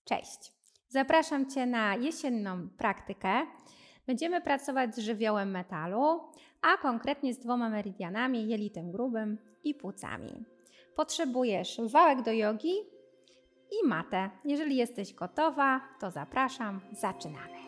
Cześć! Zapraszam Cię na jesienną praktykę. Będziemy pracować z żywiołem metalu, a konkretnie z 2 meridianami, jelitem grubym i płucami. Potrzebujesz wałek do jogi i matę. Jeżeli jesteś gotowa, to zapraszam, zaczynamy.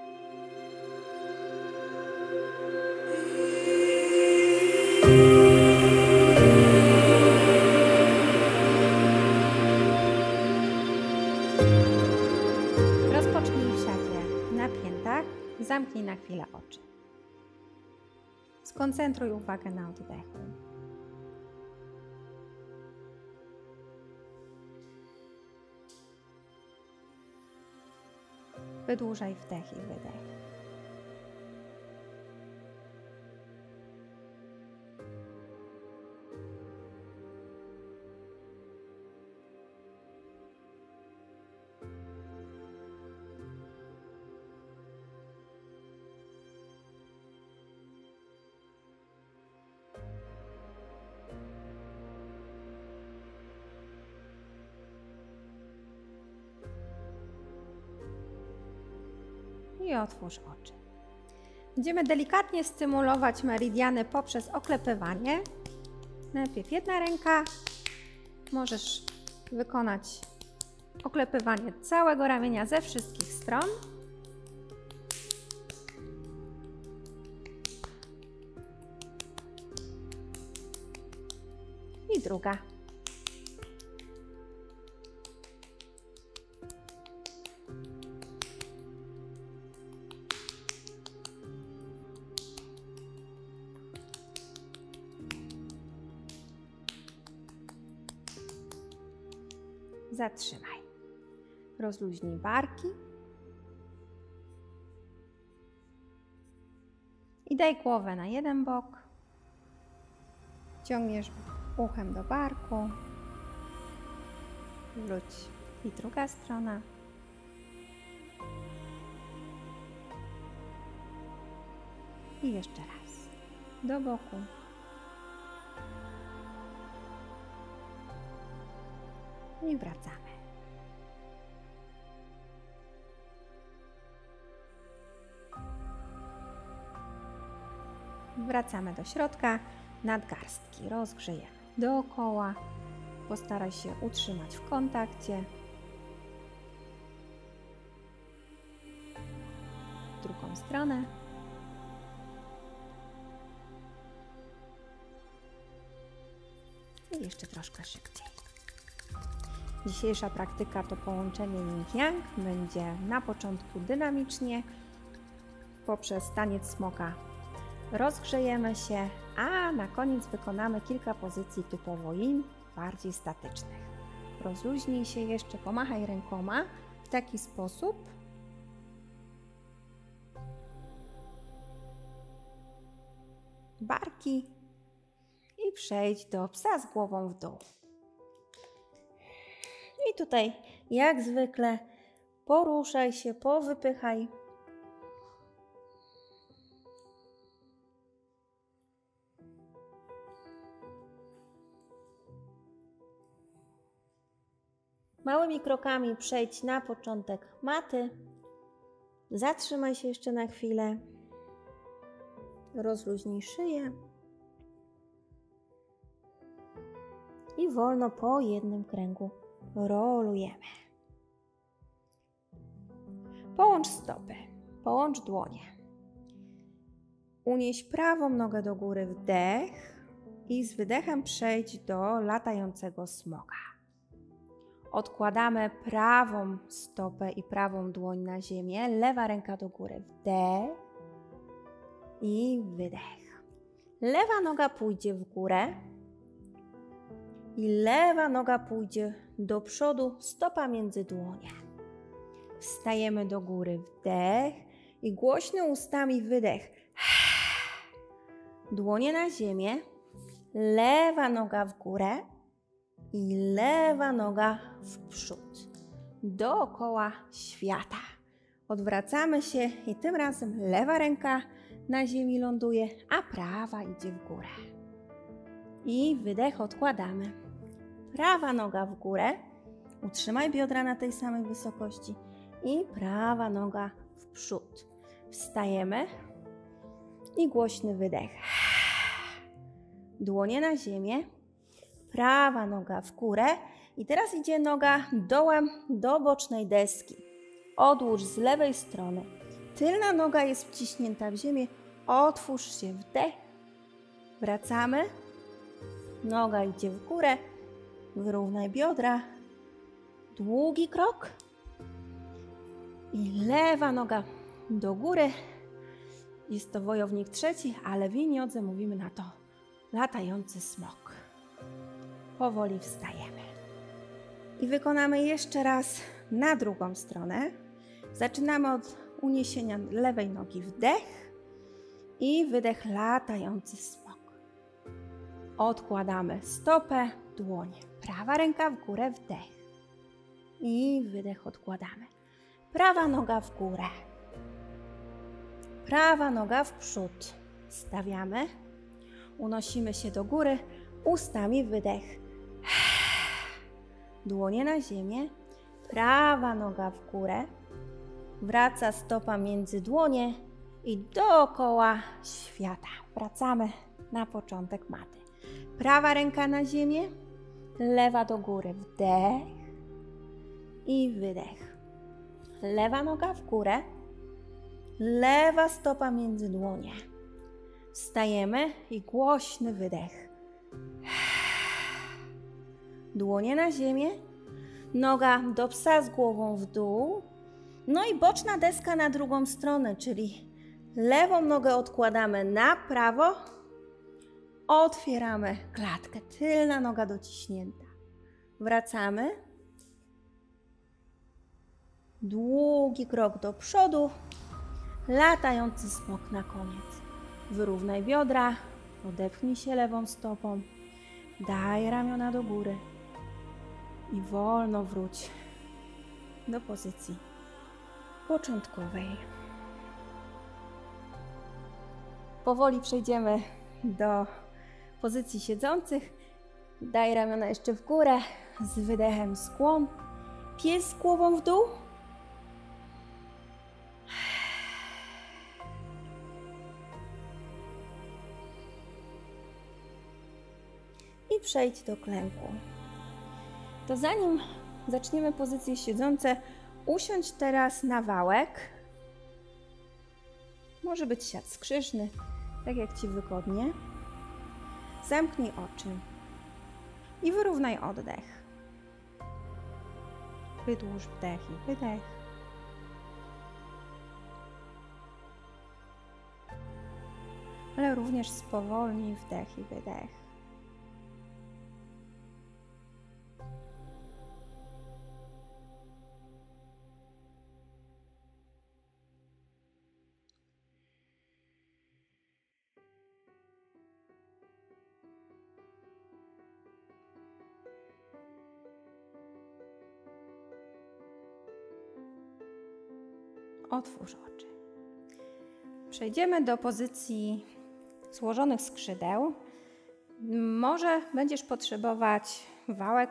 Rozpocznij w siadzie na piętach, zamknij na chwilę oczy. Skoncentruj uwagę na oddechu. Wydłużaj wdech i wydech. I otwórz oczy. Będziemy delikatnie stymulować meridiany poprzez oklepywanie. Najpierw jedna ręka. Możesz wykonać oklepywanie całego ramienia ze wszystkich stron. I druga. Zatrzymaj. Rozluźnij barki. I daj głowę na jeden bok. Ciągniesz uchem do barku. Wróć. I druga strona. I jeszcze raz. Do boku. I wracamy. Wracamy do środka, nadgarstki rozgrzejemy dookoła. Postaraj się utrzymać w kontakcie. W drugą stronę. I jeszcze troszkę szybciej. Dzisiejsza praktyka to połączenie yin-yang. Będzie na początku dynamicznie. Poprzez taniec smoka rozgrzejemy się, a na koniec wykonamy kilka pozycji typowo yin, bardziej statycznych. Rozluźnij się jeszcze, pomachaj rękoma w taki sposób. Barki i przejdź do psa z głową w dół. I tutaj, jak zwykle, poruszaj się, powypychaj. Małymi krokami przejdź na początek maty. Zatrzymaj się jeszcze na chwilę. Rozluźnij szyję. I wolno po jednym kręgu rolujemy. Połącz stopy, połącz dłonie. Unieś prawą nogę do góry, wdech i z wydechem przejdź do latającego smoka. Odkładamy prawą stopę i prawą dłoń na ziemię, lewa ręka do góry, wdech i wydech. Lewa noga pójdzie w górę i lewa noga pójdzie do przodu, stopa między dłonie. Wstajemy do góry, wdech i głośno ustami wydech. Dłonie na ziemię, lewa noga w górę i lewa noga w przód. Dookoła świata. Odwracamy się i tym razem lewa ręka na ziemi ląduje, a prawa idzie w górę. I wydech odkładamy. Prawa noga w górę, Utrzymaj biodra na tej samej wysokości i prawa noga w przód. Wstajemy i głośny wydech. Dłonie na ziemię, prawa noga w górę i teraz idzie noga dołem do bocznej deski. Odłóż z lewej strony. Tylna noga jest wciśnięta w ziemię. Otwórz się, wdech. Wracamy. Noga idzie w górę. Wyrównaj biodra. Długi krok. I lewa noga do góry. Jest to wojownik trzeci, ale w jodze mówimy na to latający smok. Powoli wstajemy. I wykonamy jeszcze raz na drugą stronę. Zaczynamy od uniesienia lewej nogi, wdech i wydech, latający smok. Odkładamy stopę, dłonie. Prawa ręka w górę, wdech i wydech, odkładamy. Prawa noga w górę. Prawa noga w przód. Stawiamy. Unosimy się do góry. Ustami wydech. Dłonie na ziemię. Prawa noga w górę. Wraca stopa między dłonie i dookoła świata. Wracamy na początek maty. Prawa ręka na ziemię. Lewa do góry. Wdech i wydech. Lewa noga w górę. Lewa stopa między dłonie. Wstajemy i głośny wydech. Dłonie na ziemię. Noga do psa z głową w dół. No i boczna deska na drugą stronę, czyli lewą nogę odkładamy na prawo. Otwieramy klatkę. Tylna noga dociśnięta. Wracamy. Długi krok do przodu. Latający smok na koniec. Wyrównaj biodra, odepchnij się lewą stopą, daj ramiona do góry i wolno wróć do pozycji początkowej. Powoli przejdziemy do pozycji siedzących. Daj ramiona jeszcze w górę, z wydechem skłon, pies z głową w dół. I przejdź do klęku. To zanim zaczniemy pozycje siedzące, usiądź teraz na wałek. Może być siat skrzyżny, tak jak Ci wygodnie. Zamknij oczy i wyrównaj oddech. Wydłuż wdech i wydech. Ale również spowolnij wdech i wydech. Otwórz oczy. Przejdziemy do pozycji złożonych skrzydeł. Może będziesz potrzebować wałek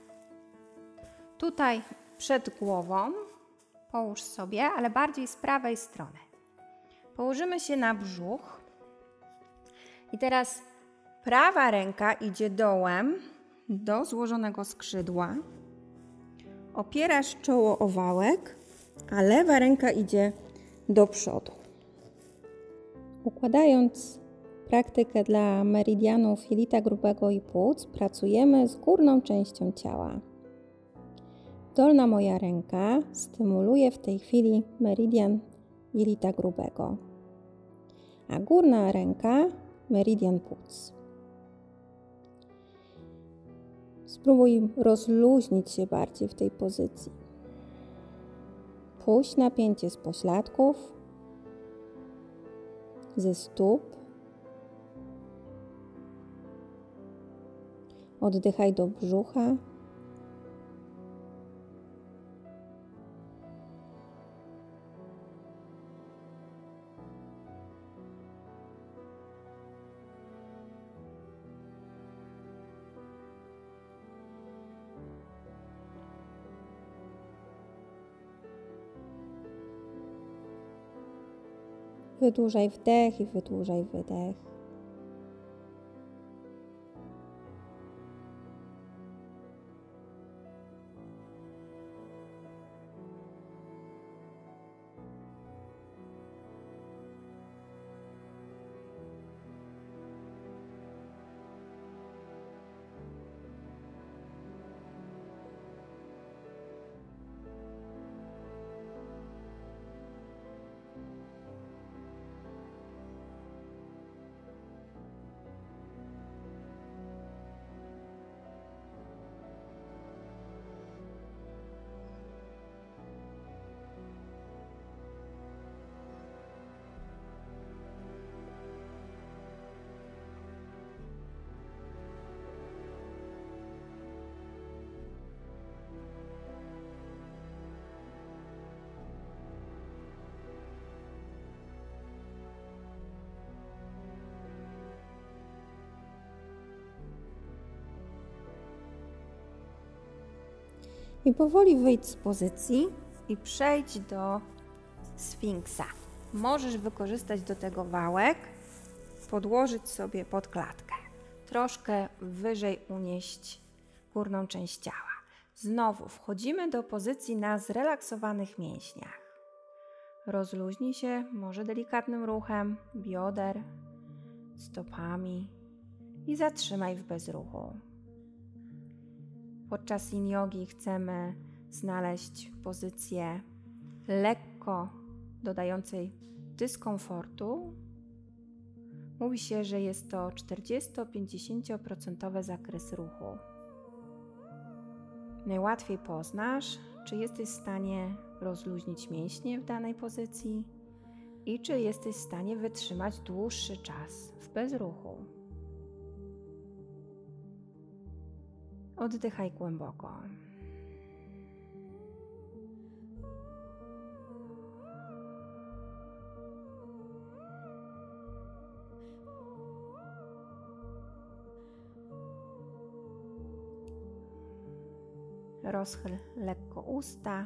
tutaj przed głową. Połóż sobie, ale bardziej z prawej strony. Położymy się na brzuch. I teraz prawa ręka idzie dołem do złożonego skrzydła. Opierasz czoło o wałek, a lewa ręka idzie do przodu. Układając praktykę dla meridianów jelita grubego i płuc, pracujemy z górną częścią ciała. Dolna moja ręka stymuluje w tej chwili meridian jelita grubego, a górna ręka meridian płuc. Spróbuj rozluźnić się bardziej w tej pozycji. Puść napięcie z pośladków, ze stóp. Oddychaj do brzucha. Wydłużaj wdech i wydłużaj wydech. I powoli wyjdź z pozycji i przejdź do Sfinksa. Możesz wykorzystać do tego wałek, podłożyć sobie pod klatkę. Troszkę wyżej unieść górną część ciała. Znowu wchodzimy do pozycji na zrelaksowanych mięśniach. Rozluźnij się może delikatnym ruchem bioder, stopami i zatrzymaj w bezruchu. Podczas yin jogi chcemy znaleźć pozycję lekko dodającej dyskomfortu. Mówi się, że jest to 40-50% zakres ruchu. Najłatwiej poznasz, czy jesteś w stanie rozluźnić mięśnie w danej pozycji i czy jesteś w stanie wytrzymać dłuższy czas w bezruchu. Oddychaj głęboko. Rozchyl lekko usta.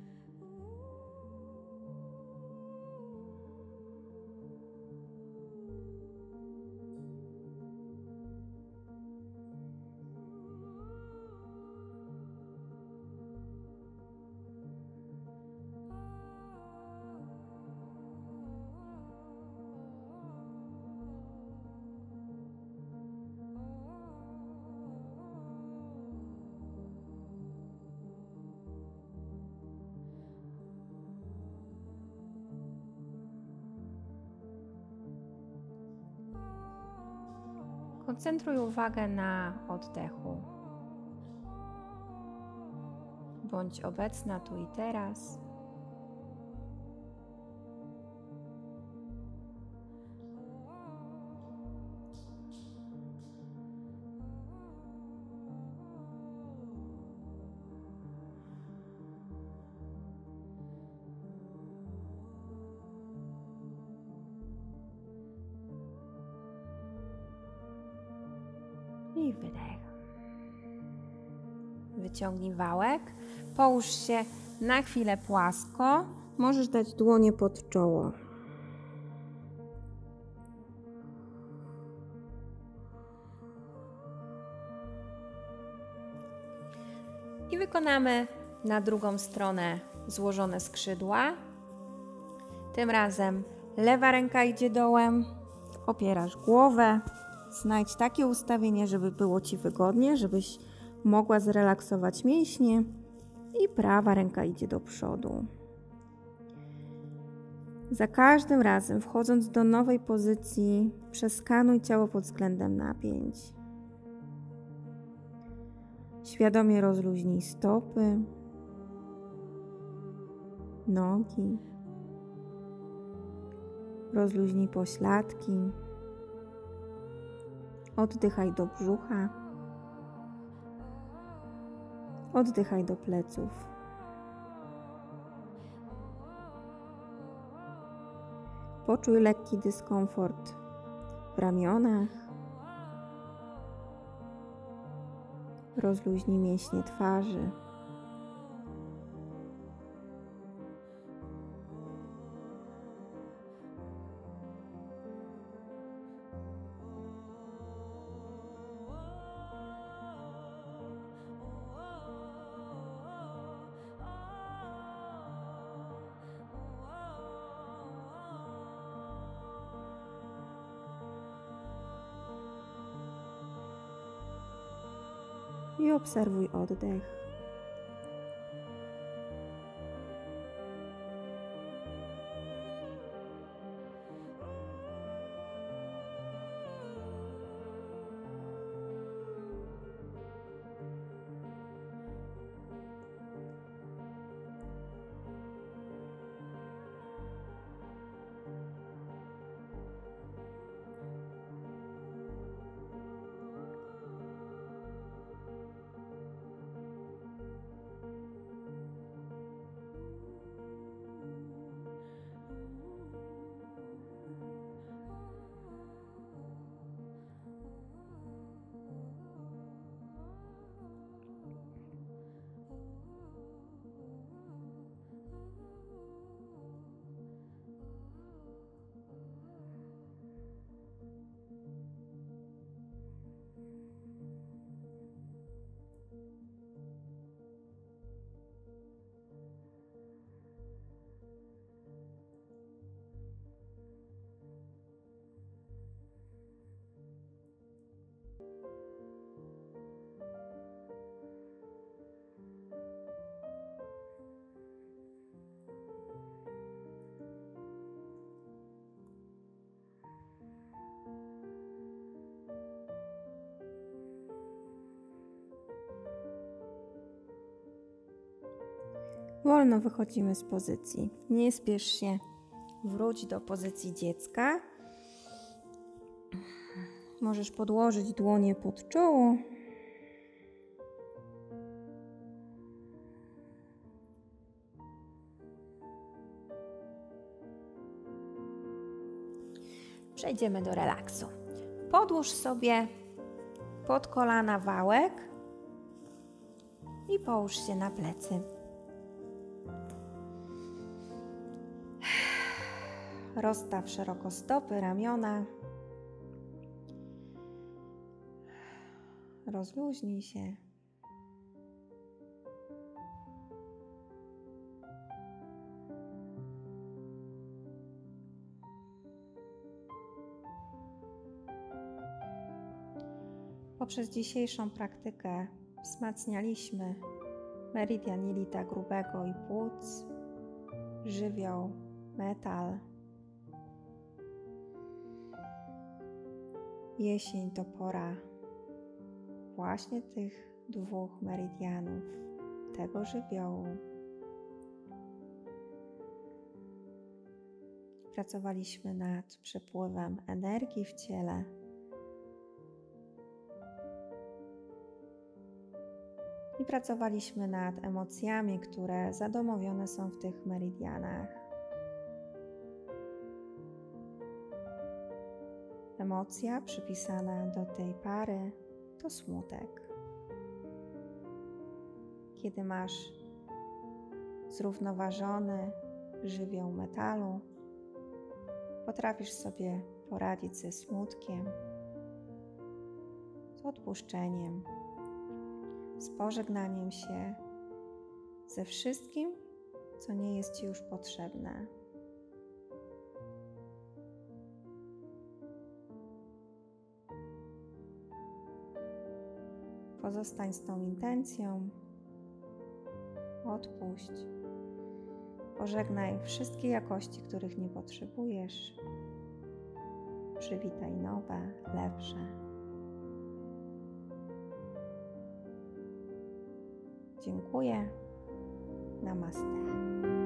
Koncentruj uwagę na oddechu. Bądź obecna tu i teraz. I wydech. Wyciągnij wałek, połóż się na chwilę płasko. Możesz dać dłonie pod czoło. I wykonamy na drugą stronę złożone skrzydła. Tym razem lewa ręka idzie dołem, opierasz głowę. Znajdź takie ustawienie, żeby było Ci wygodnie, żebyś mogła zrelaksować mięśnie i prawa ręka idzie do przodu. Za każdym razem, wchodząc do nowej pozycji, przeskanuj ciało pod względem napięć. Świadomie rozluźnij stopy, nogi, rozluźnij pośladki. Oddychaj do brzucha. Oddychaj do pleców. Poczuj lekki dyskomfort w ramionach. Rozluźnij mięśnie twarzy. i obserwuj oddech. Wolno wychodzimy z pozycji. Nie spiesz się. Wróć do pozycji dziecka. Możesz podłożyć dłonie pod czoło. Przejdziemy do relaksu. Podłóż sobie pod kolana wałek i połóż się na plecy. Rozstaw szeroko stopy, ramiona. Rozluźnij się. Poprzez dzisiejszą praktykę wzmacnialiśmy meridian jelita grubego i płuc, żywioł, metal. Jesień to pora właśnie tych dwóch meridianów, tego żywiołu. Pracowaliśmy nad przepływem energii w ciele. I pracowaliśmy nad emocjami, które zadomowione są w tych meridianach. Emocja przypisana do tej pary to smutek. Kiedy masz zrównoważony żywioł metalu, potrafisz sobie poradzić ze smutkiem, z odpuszczeniem, z pożegnaniem się ze wszystkim, co nie jest Ci już potrzebne. Pozostań z tą intencją, odpuść, pożegnaj wszystkie jakości, których nie potrzebujesz, przywitaj nowe, lepsze. Dziękuję. Namaste.